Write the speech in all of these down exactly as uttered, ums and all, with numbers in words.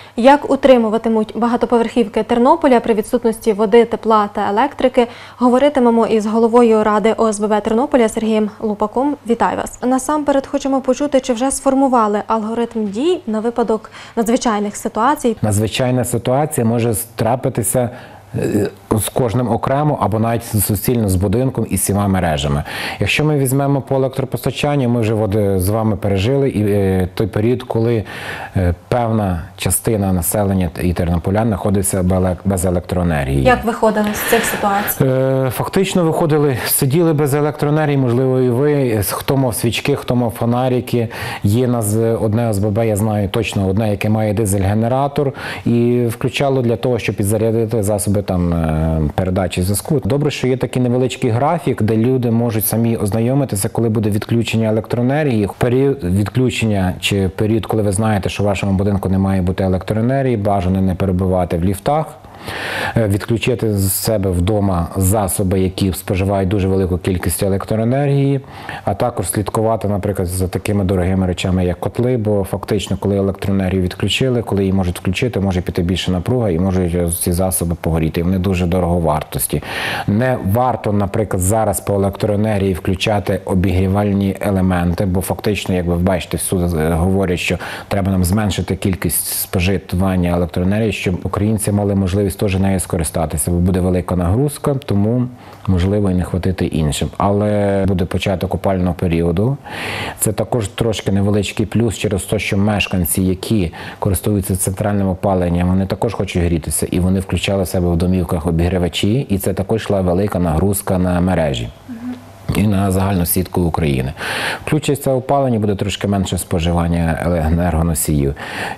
Як утримуватимуть багатоповерхівки Тернополя при відсутності води, тепла та електрики, говоритимемо із головою Ради О С Б Б Тернополя Сергієм Лупаком. Вітаю вас. Насамперед хочемо почути, чи вже сформували алгоритм дій на випадок надзвичайних ситуацій. Надзвичайна ситуація може трапитися з кожним окремо або навіть суцільно з будинком і всіма мережами. Якщо ми візьмемо по електропостачанню, ми вже з вами пережили і той період, коли певна частина населення і тернополян знаходиться без електроенергії. Як виходили з цих ситуацій? Фактично виходили, сиділи без електроенергії, можливо і ви, хто мав свічки, хто мав фонарики. Є нас одне О С Б Б, я знаю точно одне, яке має дизель-генератор і включало для того, щоб підзарядити засоби там передачі зв'язку. Добре, що є такий невеличкий графік, де люди можуть самі ознайомитися, коли буде відключення електроенергії. Період відключення чи період, коли ви знаєте, що в вашому будинку не має бути електроенергії, бажано не перебувати в ліфтах, відключити з себе вдома засоби, які споживають дуже велику кількість електроенергії, а також слідкувати, наприклад, за такими дорогими речами, як котли, бо фактично, коли електроенергію відключили, коли її можуть включити, може піти більше напруга і можуть ці засоби погоріти. І вони дуже дороговартості. Не варто, наприклад, зараз по електроенергії включати обігрівальні елементи, бо фактично, як ви бачите, всюди говорять, що треба нам зменшити кількість споживання електроенергії, щоб українці мали можливість теж нею скористатися, бо буде велика нагрузка, тому можливо і не хватити іншим. Але буде початок опалювального періоду. Це також трошки невеличкий плюс через те, що мешканці, які користуються центральним опаленням, вони також хочуть грітися, і вони включали в себе в домівках обігрівачі, і це також йшла велика нагрузка на мережі і на загальну сітку України. Включиться опалення, буде трошки менше споживання енергоносіїв.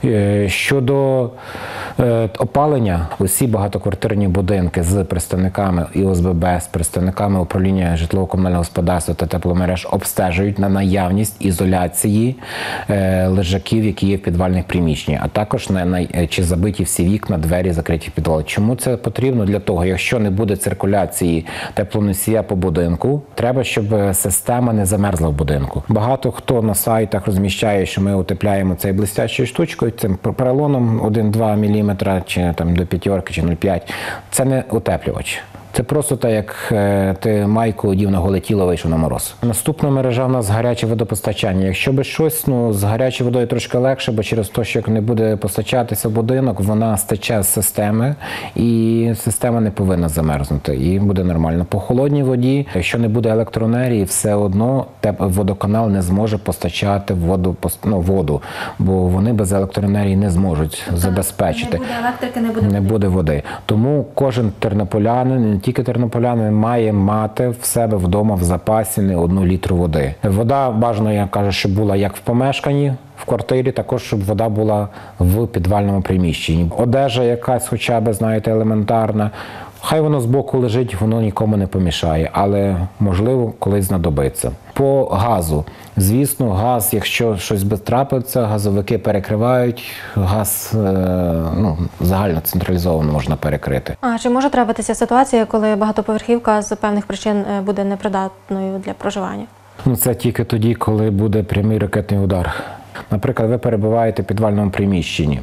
Щодо опалення, усі багатоквартирні будинки з представниками І О С Б Б, з представниками управління житлово-комунального господарства та тепломереж обстежують на наявність ізоляції лежаків, які є в підвальних приміщеннях, а також на, чи забиті всі вікна, двері, закриті підвали. Чому це потрібно? Для того, якщо не буде циркуляції теплоносія по будинку, треба, щоб система не замерзла в будинку. Багато хто на сайтах розміщає, що ми утепляємо цей блистячою штучкою, цим поролоном один-два міліметра, чи там до п'ятерки, чи нуль цілих п'ять. Це не утеплювач. Це просто так, як ти майку одів на голе тіло, вийшов на мороз. Наступна мережа в нас гаряче водопостачання. Якщо би щось, ну, з гарячою водою трошки легше, бо через те, що як не буде постачатися будинок, вона стече з системи, і система не повинна замерзнути, і буде нормально. По холодній воді, якщо не буде електроенергії, все одно водоканал не зможе постачати воду, ну, воду, бо вони без електроенергії не зможуть забезпечити. Не буде електрики, не буде не води. буде води. Тому кожен тернополянин, тільки тернополянин, має мати в себе вдома в запасі не одну літру води. Вода, бажано, я кажу, щоб була як в помешканні, в квартирі, також, щоб вода була в підвальному приміщенні. Одежа якась хоча б, знаєте, елементарна. Хай воно збоку лежить, воно нікому не помішає, але, можливо, колись знадобиться. По газу. Звісно, газ, якщо щось би трапиться, газовики перекривають, газ ну, загально централізовано можна перекрити. А чи може трапитися ситуація, коли багатоповерхівка з певних причин буде непридатною для проживання? Ну, це тільки тоді, коли буде прямий ракетний удар. Наприклад, ви перебуваєте в підвальному приміщенні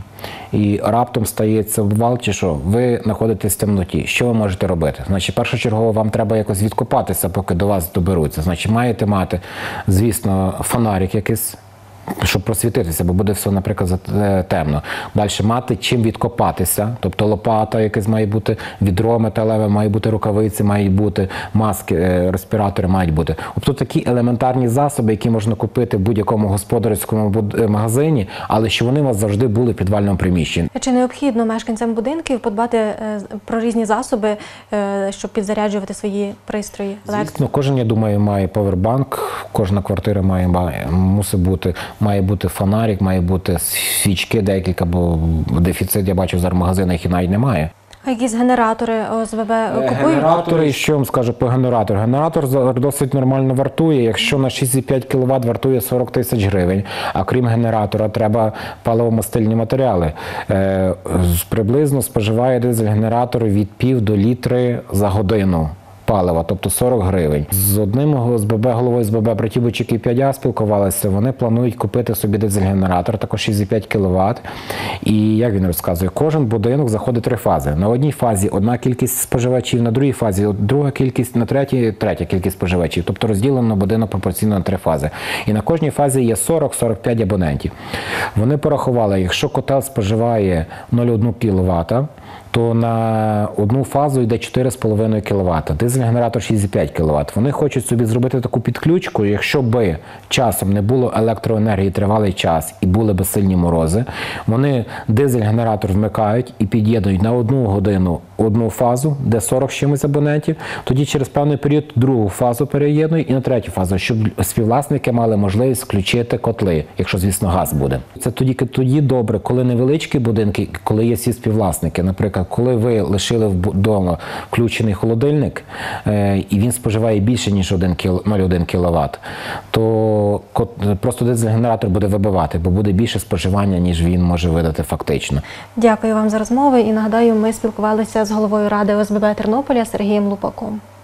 і раптом стається обвал чи що, ви знаходитесь в темноті. Що ви можете робити? Значить, першочергово вам треба якось відкопатися, поки до вас доберуться. Значить, маєте мати, звісно, фонарик якийсь, щоб просвітитися, бо буде все, наприклад, темно. Далі мати чим відкопатися, тобто лопата якась має бути, відро металеве, має бути рукавиці, мають бути, маски, респіратори мають бути. Тобто такі елементарні засоби, які можна купити в будь-якому господарському магазині, але що вони у вас завжди були в підвальному приміщенні. Чи необхідно мешканцям будинків подбати про різні засоби, щоб підзаряджувати свої пристрої? Звісно, кожен, я думаю, має повербанк, кожна квартира має, мусить бути. Має бути фонарик, має бути свічки декілька, бо дефіцит, я бачу, зараз в магазинах і навіть немає. А якісь генератори О С Б Б купують? Генератори, що я вам скажу по генератору? Генератор досить нормально вартує, якщо на шість цілих п'ять кіловат вартує сорок тисяч гривень, а крім генератора треба паливомастильні матеріали. Е, приблизно споживає дизель-генератор від пів до літри за годину. палива, тобто сорок гривень. З одним ОСББ, головою ОСББ братів Бойчуків п'ять А спілкувалися, вони планують купити собі дизель-генератор, також шість і п'ять кіловат. І, як він розказує, кожен будинок заходить три фази. На одній фазі одна кількість споживачів, на другій фазі друга кількість, на третій третя кількість споживачів. Тобто розділено будинок пропорційно на три фази. І на кожній фазі є сорок - сорок п'ять абонентів. Вони порахували, якщо котел споживає нуль цілих одна кіловата, то на одну фазу йде чотири з половиною кіловата. Дизель-генератор шість і п'ять кіловат. Вони хочуть собі зробити таку підключку, якщо би часом не було електроенергії тривалий час і були б сильні морози, вони дизель-генератор вмикають і під'єднують на одну годину одну фазу, де сорок з чимось абонентів, тоді через певний період другу фазу переєднують і на третю фазу, щоб співвласники мали можливість включити котли, якщо, звісно, газ буде. Це тоді, тоді добре, коли невеличкі будинки, коли є всі співвласники. Наприклад, коли ви лишили вдома включений холодильник, е, і він споживає більше, ніж нуль цілих одна кіловат, то просто дизель-генератор буде вибивати, бо буде більше споживання, ніж він може видати фактично. Дякую вам за розмову і нагадаю, ми спілкувалися з головою ради ОСББ Тернополя Сергієм Лупаком.